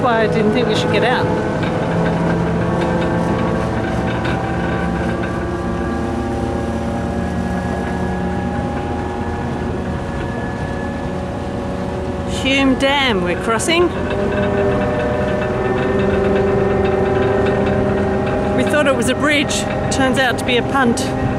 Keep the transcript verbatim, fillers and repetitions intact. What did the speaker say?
why I didn't think we should get out. Hume Dam we're crossing. We thought it was a bridge, turns out to be a punt.